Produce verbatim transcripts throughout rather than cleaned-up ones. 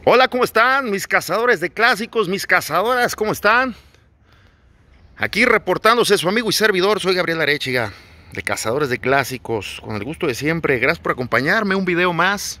Hola, ¿cómo están? Mis cazadores de clásicos, mis cazadoras, ¿cómo están? Aquí reportándose su amigo y servidor, soy Gabriel Arechiga, de Cazadores de Clásicos, con el gusto de siempre. Gracias por acompañarme, un video más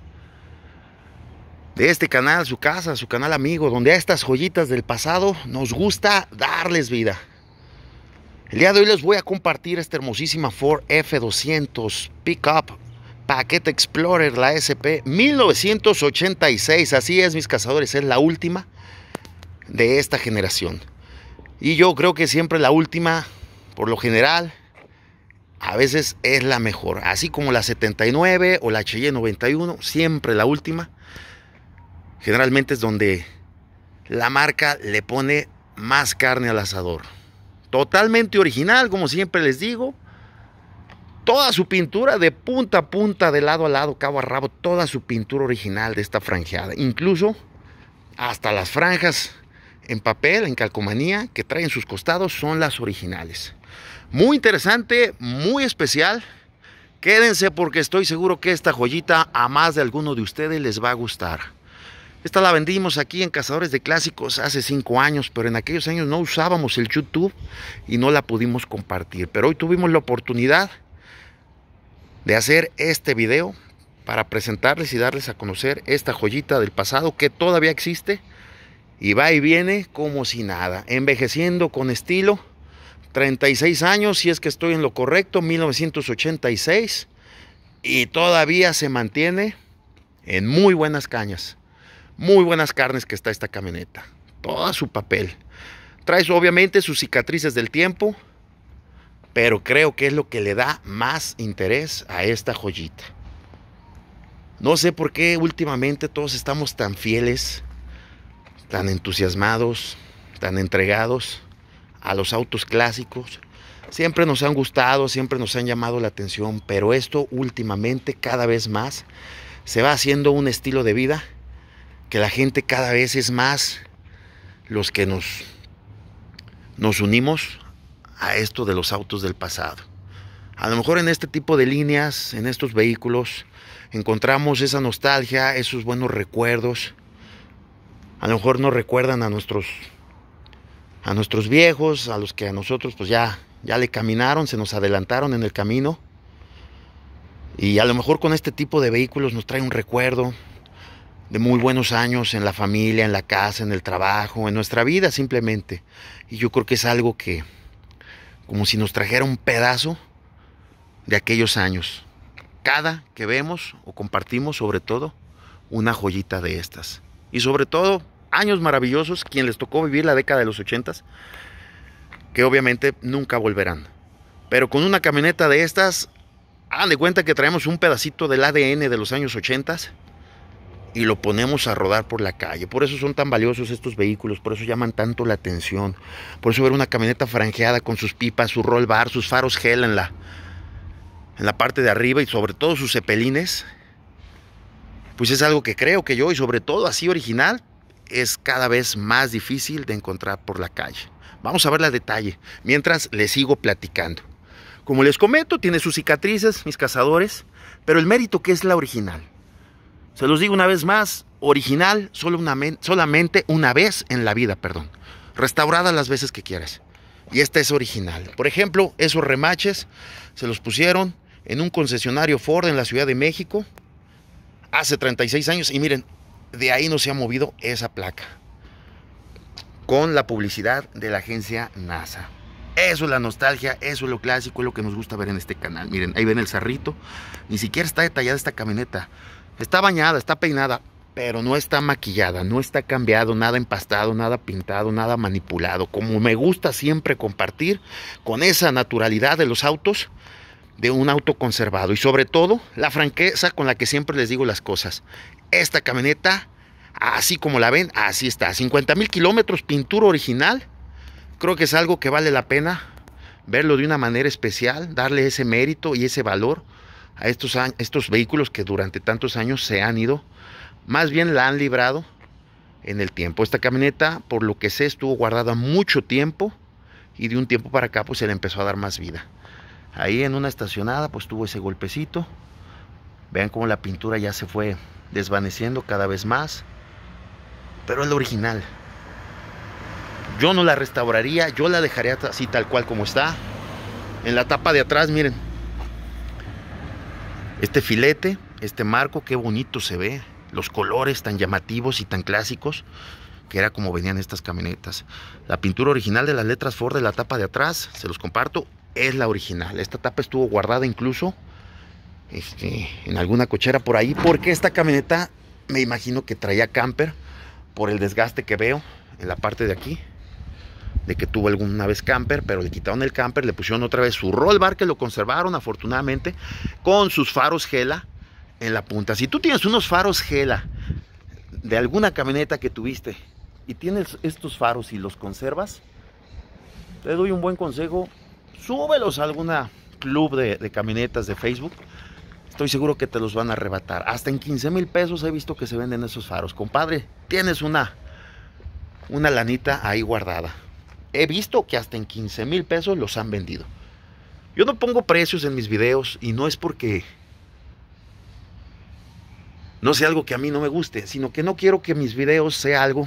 de este canal, su casa, su canal amigo, donde a estas joyitas del pasado nos gusta darles vida. El día de hoy les voy a compartir esta hermosísima Ford F doscientos Pickup Paquete Explorer, la S P mil novecientos ochenta y seis. Así es, mis cazadores, es la última de esta generación. Y yo creo que siempre la última, por lo general, a veces es la mejor. Así como la setenta y nueve o la Cheyenne noventa y uno, siempre la última. Generalmente es donde la marca le pone más carne al asador. Totalmente original, como siempre les digo. Toda su pintura de punta a punta, de lado a lado, cabo a rabo, toda su pintura original de esta franjeada. Incluso hasta las franjas en papel, en calcomanía, que traen sus costados son las originales. Muy interesante, muy especial. Quédense porque estoy seguro que esta joyita a más de alguno de ustedes les va a gustar. Esta la vendimos aquí en Cazadores de Clásicos hace cinco años, pero en aquellos años no usábamos el YouTube y no la pudimos compartir. Pero hoy tuvimos la oportunidad de hacer este video para presentarles y darles a conocer esta joyita del pasado que todavía existe y va y viene como si nada, envejeciendo con estilo. Treinta y seis años, si es que estoy en lo correcto, mil novecientos ochenta y seis, y todavía se mantiene en muy buenas cañas, muy buenas carnes que está esta camioneta, toda su papel. Trae obviamente sus cicatrices del tiempo, pero creo que es lo que le da más interés a esta joyita. No sé por qué últimamente todos estamos tan fieles, tan entusiasmados, tan entregados a los autos clásicos. Siempre nos han gustado, siempre nos han llamado la atención, pero esto últimamente cada vez más se va haciendo un estilo de vida que la gente cada vez es más los que nos, nos unimos a esto de los autos del pasado. A lo mejor en este tipo de líneas, en estos vehículos, encontramos esa nostalgia, esos buenos recuerdos. A lo mejor nos recuerdan a nuestros, a nuestros viejos, a los que a nosotros pues ya, ya le caminaron, se nos adelantaron en el camino. Y a lo mejor con este tipo de vehículos nos trae un recuerdo de muy buenos años en la familia, en la casa, en el trabajo, en nuestra vida simplemente. Y yo creo que es algo que como si nos trajera un pedazo de aquellos años. Cada que vemos o compartimos, sobre todo, una joyita de estas. Y sobre todo, años maravillosos, quien les tocó vivir la década de los ochentas, que obviamente nunca volverán. Pero con una camioneta de estas, hagan de cuenta que traemos un pedacito del A D N de los años ochentas y lo ponemos a rodar por la calle. Por eso son tan valiosos estos vehículos, por eso llaman tanto la atención. Por eso ver una camioneta franjeada con sus pipas, su roll bar, sus faros gel en la, en la parte de arriba y sobre todo sus cepelines, pues es algo que creo que yo, y sobre todo así original, es cada vez más difícil de encontrar por la calle. Vamos a verla a detalle, mientras les sigo platicando. Como les comento, tiene sus cicatrices, mis cazadores, pero el mérito que es la original. Se los digo una vez más, original solo una, solamente una vez en la vida, perdón. Restaurada las veces que quieras. Y esta es original. Por ejemplo, esos remaches se los pusieron en un concesionario Ford en la Ciudad de México hace treinta y seis años. Y miren, de ahí no se ha movido esa placa. Con la publicidad de la agencia NASA. Eso es la nostalgia, eso es lo clásico, es lo que nos gusta ver en este canal. Miren, ahí ven el cerrito. Ni siquiera está detallada esta camioneta. Está bañada, está peinada, pero no está maquillada, no está cambiado, nada empastado, nada pintado, nada manipulado. Como me gusta siempre compartir con esa naturalidad de los autos, de un auto conservado. Y sobre todo, la franqueza con la que siempre les digo las cosas. Esta camioneta, así como la ven, así está. cincuenta mil kilómetros, pintura original. Creo que es algo que vale la pena verlo de una manera especial, darle ese mérito y ese valor a estos, estos vehículos que durante tantos años se han ido, más bien la han librado en el tiempo. Esta camioneta, por lo que sé, estuvo guardada mucho tiempo y de un tiempo para acá pues se le empezó a dar más vida. Ahí en una estacionada pues tuvo ese golpecito. Vean cómo la pintura ya se fue desvaneciendo cada vez más. pero es la original. Yo no la restauraría, yo la dejaría así tal cual como está. En la tapa de atrás, miren, este filete, este marco, qué bonito se ve. Los colores tan llamativos y tan clásicos, que era como venían estas camionetas. La pintura original de las letras Ford de la tapa de atrás, se los comparto, es la original. Esta tapa estuvo guardada incluso este, en alguna cochera por ahí, porque esta camioneta me imagino que traía camper, por el desgaste que veo en la parte de aquí, de que tuvo alguna vez camper, pero le quitaron el camper, le pusieron otra vez su roll bar, que lo conservaron afortunadamente, con sus faros Gela en la punta. Si tú tienes unos faros Gela de alguna camioneta que tuviste y tienes estos faros y los conservas, te doy un buen consejo: súbelos a alguna club de, de camionetas de Facebook. Estoy seguro que te los van a arrebatar. Hasta en quince mil pesos he visto que se venden esos faros. Compadre, tienes una, una lanita ahí guardada. He visto que hasta en quince mil pesos los han vendido. Yo no pongo precios en mis videos y no es porque no sea algo que a mí no me guste, sino que no quiero que mis videos sea algo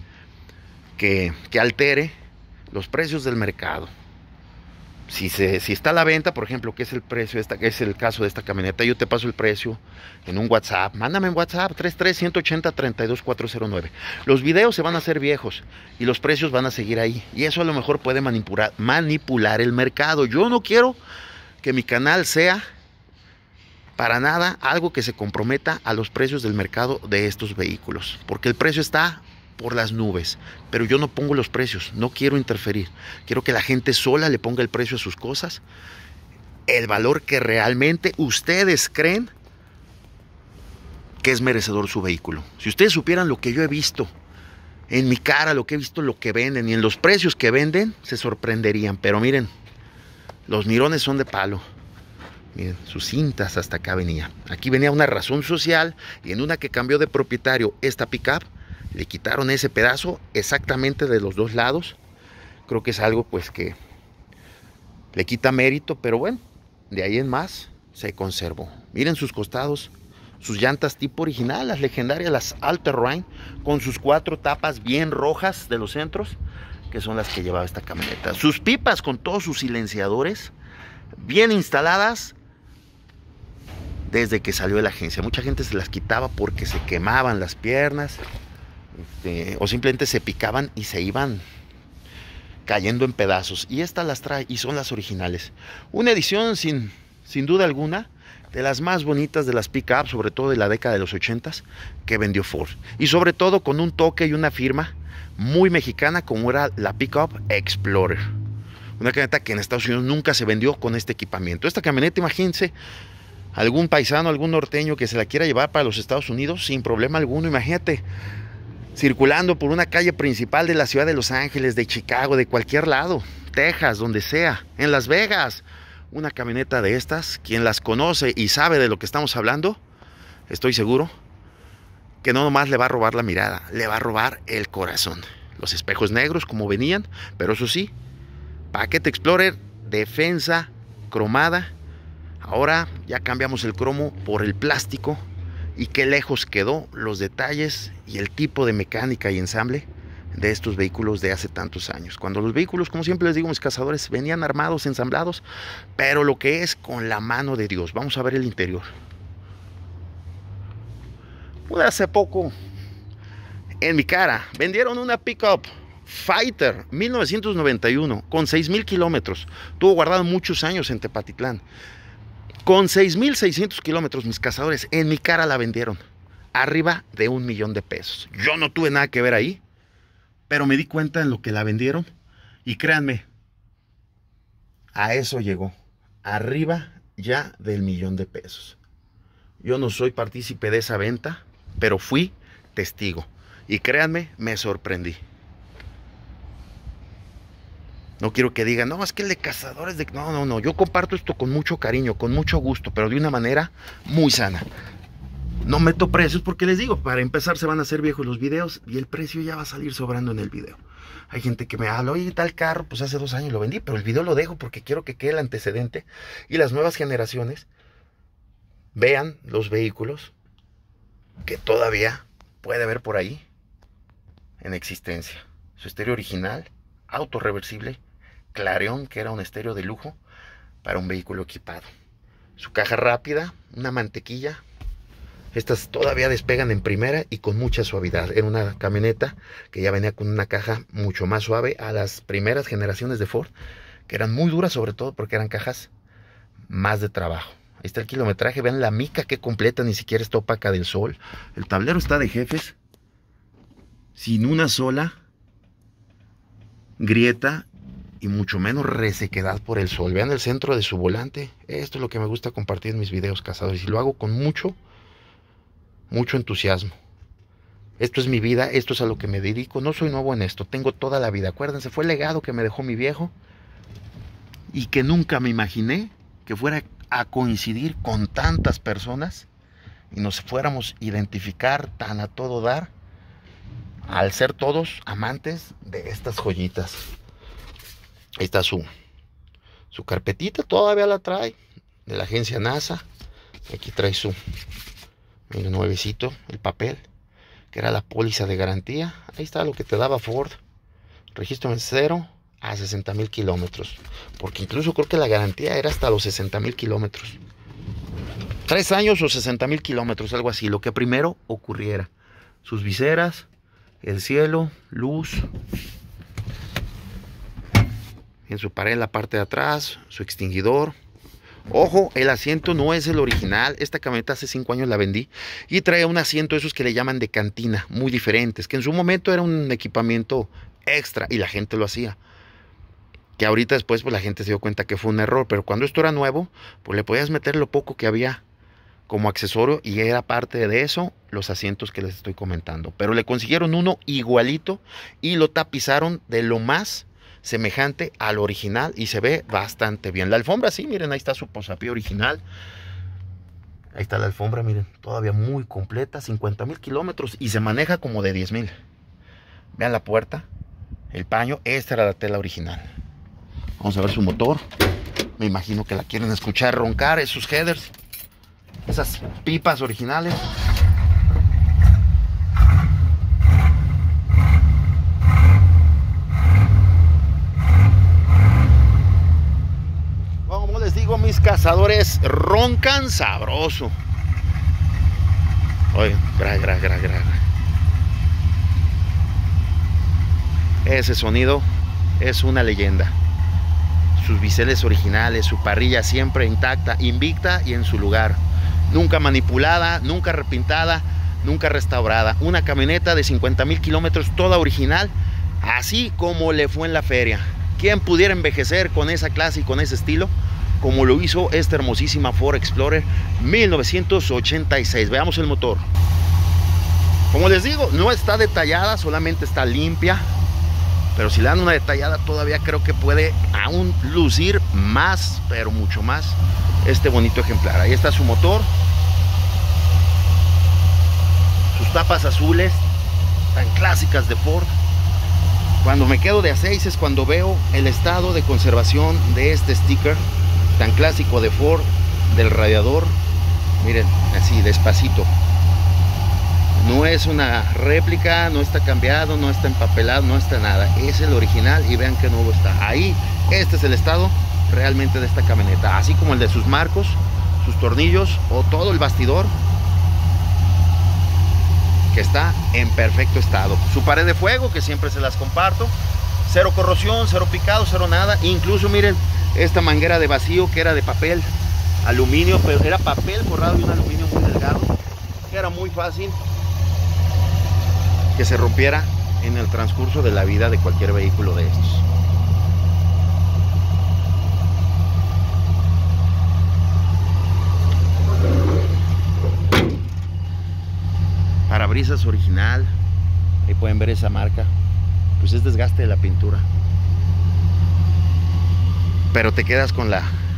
que, que altere los precios del mercado. Si, se, si está a la venta, por ejemplo, que es el precio, esta, que es el caso de esta camioneta, yo te paso el precio en un WhatsApp. Mándame en WhatsApp tres tres, uno ocho cero, tres dos cuatro cero nueve. Los videos se van a hacer viejos y los precios van a seguir ahí. Y eso a lo mejor puede manipular, manipular el mercado. Yo no quiero que mi canal sea para nada algo que se comprometa a los precios del mercado de estos vehículos. Porque el precio está por las nubes, pero yo no pongo los precios, no quiero interferir. Quiero que la gente sola le ponga el precio a sus cosas, el valor que realmente ustedes creen que es merecedor su vehículo. Si ustedes supieran lo que yo he visto en mi cara, lo que he visto, lo que venden y en los precios que venden, se sorprenderían. Pero miren, los mirones son de palo. Miren, sus cintas hasta acá venía. Aquí venía una razón social, y en una que cambió de propietario esta pickup, le quitaron ese pedazo exactamente de los dos lados. Creo que es algo pues que le quita mérito, pero bueno, de ahí en más se conservó. Miren sus costados, sus llantas tipo original, las legendarias, las All Terrain, con sus cuatro tapas bien rojas de los centros, que son las que llevaba esta camioneta. Sus pipas con todos sus silenciadores bien instaladas desde que salió de la agencia. Mucha gente se las quitaba porque se quemaban las piernas, Este, o simplemente se picaban y se iban cayendo en pedazos, y estas las trae y son las originales. Una edición sin, sin duda alguna de las más bonitas de las pick-up, sobre todo de la década de los ochentas, que vendió Ford, y sobre todo con un toque y una firma muy mexicana, como era la pick-up Explorer, una camioneta que en Estados Unidos nunca se vendió con este equipamiento. Esta camioneta, imagínense, algún paisano, algún norteño que se la quiera llevar para los Estados Unidos sin problema alguno. Imagínate circulando por una calle principal de la ciudad de Los Ángeles, de Chicago, de cualquier lado, Texas, donde sea, en Las Vegas, una camioneta de estas, quien las conoce y sabe de lo que estamos hablando, estoy seguro que no nomás le va a robar la mirada, le va a robar el corazón. Los espejos negros como venían, pero eso sí, paquete Explorer, defensa cromada. Ahora ya cambiamos el cromo por el plástico. Y qué lejos quedó los detalles y el tipo de mecánica y ensamble de estos vehículos de hace tantos años. Cuando los vehículos, como siempre les digo, mis cazadores, venían armados, ensamblados, pero lo que es con la mano de Dios. Vamos a ver el interior. Hace poco, en mi cara, vendieron una pickup Fighter mil novecientos noventa y uno con seis mil kilómetros. Tuvo guardado muchos años en Tepatitlán. Con seis mil seiscientos kilómetros, mis cazadores, en mi cara la vendieron. Arriba de un millón de pesos. Yo no tuve nada que ver ahí, pero me di cuenta en lo que la vendieron. Y créanme, a eso llegó. Arriba ya del millón de pesos. Yo no soy partícipe de esa venta, pero fui testigo. Y créanme, me sorprendí. No quiero que digan, no, es que el de cazadores de... No, no, no, yo comparto esto con mucho cariño, con mucho gusto, pero de una manera muy sana. No meto precios porque les digo, para empezar se van a hacer viejos los videos y el precio ya va a salir sobrando en el video. Hay gente que me habla, oye, tal carro, pues hace dos años lo vendí, pero el video lo dejo porque quiero que quede el antecedente y las nuevas generaciones vean los vehículos que todavía puede haber por ahí en existencia. Su estéreo original, autorreversible, Clareón, que era un estéreo de lujo para un vehículo equipado. Su caja rápida, una mantequilla. Estas todavía despegan en primera y con mucha suavidad. Era una camioneta que ya venía con una caja mucho más suave a las primeras generaciones de Ford, que eran muy duras, sobre todo porque eran cajas más de trabajo. Ahí está el kilometraje, vean la mica que completa, ni siquiera está opaca del sol. El tablero está de jefes, sin una sola grieta y mucho menos resequedad por el sol. Vean el centro de su volante. Esto es lo que me gusta compartir en mis videos, cazadores, y lo hago con mucho mucho entusiasmo. Esto es mi vida, esto es a lo que me dedico. No soy nuevo en esto, tengo toda la vida. Acuérdense, fue el legado que me dejó mi viejo y que nunca me imaginé que fuera a coincidir con tantas personas y nos fuéramos a identificar tan a todo dar, al ser todos amantes de estas joyitas. Ahí está su su carpetita, todavía la trae, de la agencia NASA. Aquí trae su, mira, nuevecito, el papel, que era la póliza de garantía. Ahí está lo que te daba Ford. Registro en cero a sesenta mil kilómetros. Porque incluso creo que la garantía era hasta los sesenta mil kilómetros. Tres años o sesenta mil kilómetros, algo así. Lo que primero ocurriera. Sus viseras, el cielo, luz. En su pared en la parte de atrás, su extinguidor. Ojo, el asiento no es el original. Esta camioneta hace cinco años la vendí y trae un asiento esos que le llaman de cantina, muy diferentes, que en su momento era un equipamiento extra y la gente lo hacía. Que ahorita después pues la gente se dio cuenta que fue un error, pero cuando esto era nuevo, pues le podías meter lo poco que había como accesorio y era parte de eso los asientos que les estoy comentando. Pero le consiguieron uno igualito y lo tapizaron de lo más semejante al original y se ve bastante bien. La alfombra, sí, miren, ahí está su posapié original. Ahí está la alfombra, miren, todavía muy completa, cincuenta mil kilómetros y se maneja como de diez mil. Vean la puerta, el paño, esta era la tela original. Vamos a ver su motor. Me imagino que la quieren escuchar roncar, esos headers, esas pipas originales. Mis cazadores, roncan sabroso. Oigan, gra, gra, gra, gra. Ese sonido es una leyenda. Sus biseles originales, su parrilla siempre intacta, invicta y en su lugar. Nunca manipulada, nunca repintada, nunca restaurada. Una camioneta de cincuenta mil kilómetros, toda original, así como le fue en la feria. ¿Quién pudiera envejecer con esa clase y con ese estilo como lo hizo esta hermosísima Ford Explorer mil novecientos ochenta y seis? Veamos el motor. Como les digo, no está detallada, solamente está limpia, pero si le dan una detallada todavía creo que puede aún lucir más, pero mucho más, este bonito ejemplar. Ahí está su motor, sus tapas azules tan clásicas de Ford. Cuando me quedo de a seis es cuando veo el estado de conservación de este sticker tan clásico de Ford, del radiador. Miren, así despacito. No es una réplica, no está cambiado, no está empapelado, no está nada. Es el original y vean qué nuevo está. Ahí, este es el estado realmente de esta camioneta. Así como el de sus marcos, sus tornillos o todo el bastidor, que está en perfecto estado. Su pared de fuego, que siempre se las comparto. Cero corrosión, cero picado, cero nada. Incluso miren, esta manguera de vacío que era de papel aluminio, pero era papel forrado de un aluminio muy delgado, que era muy fácil que se rompiera en el transcurso de la vida de cualquier vehículo de estos. Parabrisas original, ahí pueden ver esa marca, pues es desgaste de la pintura. Pero te quedas con la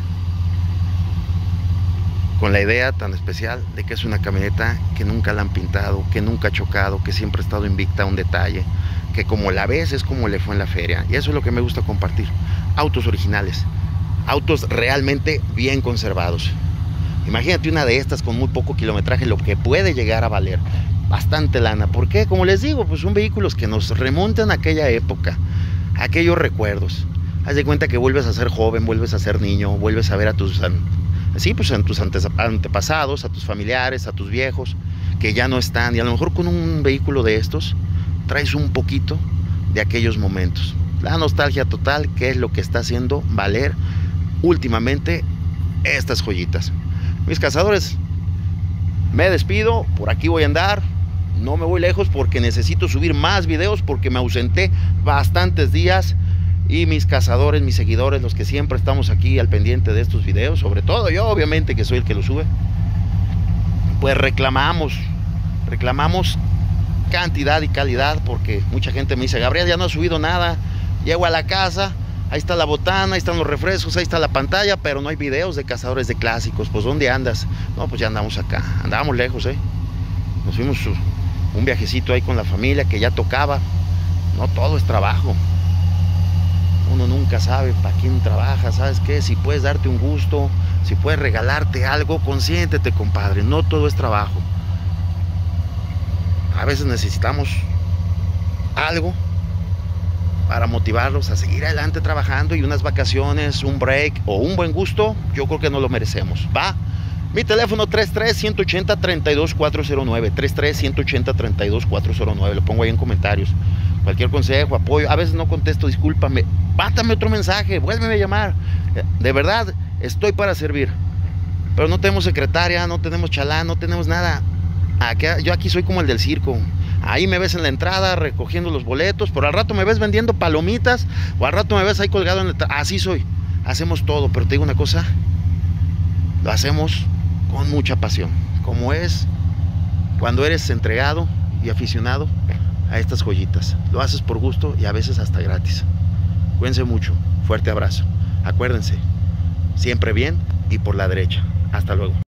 con la idea tan especial de que es una camioneta que nunca la han pintado, que nunca ha chocado, que siempre ha estado invicta a un detalle, que como la ves es como le fue en la feria. Y eso es lo que me gusta compartir. Autos originales, autos realmente bien conservados. Imagínate una de estas con muy poco kilometraje, lo que puede llegar a valer. bastante lana. ¿Por qué? Como les digo, pues son vehículos que nos remontan a aquella época, a aquellos recuerdos. Haz de cuenta que vuelves a ser joven, vuelves a ser niño, vuelves a ver a tus, sí, pues a tus antepasados, a tus familiares, a tus viejos, que ya no están. Y a lo mejor con un vehículo de estos traes un poquito de aquellos momentos. La nostalgia total, que es lo que está haciendo valer últimamente estas joyitas. Mis cazadores, me despido, por aquí voy a andar, no me voy lejos porque necesito subir más videos porque me ausenté bastantes días. Y mis cazadores, mis seguidores, los que siempre estamos aquí al pendiente de estos videos, sobre todo yo obviamente que soy el que los sube, pues reclamamos, reclamamos cantidad y calidad, porque mucha gente me dice: Gabriel, ya no ha subido nada, llego a la casa, ahí está la botana, ahí están los refrescos, ahí está la pantalla, pero no hay videos de cazadores de clásicos. Pues ¿dónde andas? No, pues ya andamos acá, andábamos lejos, eh nos fuimos un viajecito ahí con la familia que ya tocaba. No todo es trabajo, uno nunca sabe para quién trabaja. ¿Sabes qué? Si puedes darte un gusto, si puedes regalarte algo, consiéntete, compadre, no todo es trabajo. A veces necesitamos algo para motivarlos a seguir adelante trabajando, y unas vacaciones, un break o un buen gusto, yo creo que no lo merecemos. ¿Va? Mi teléfono tres tres, ciento ochenta, treinta y dos, cuatrocientos nueve, tres tres, ciento ochenta, treinta y dos, cuatrocientos nueve, lo pongo ahí en comentarios. Cualquier consejo, apoyo, a veces no contesto, discúlpame, pátame otro mensaje, vuélveme a llamar. De verdad, estoy para servir. Pero no tenemos secretaria, no tenemos chalán, no tenemos nada. Aquí, yo aquí soy como el del circo. Ahí me ves en la entrada recogiendo los boletos, pero al rato me ves vendiendo palomitas, o al rato me ves ahí colgado en la... Así soy, hacemos todo, pero te digo una cosa, lo hacemos con mucha pasión, como es cuando eres entregado y aficionado a estas joyitas. Lo haces por gusto y a veces hasta gratis. Cuídense mucho, fuerte abrazo. Acuérdense, siempre bien y por la derecha. Hasta luego.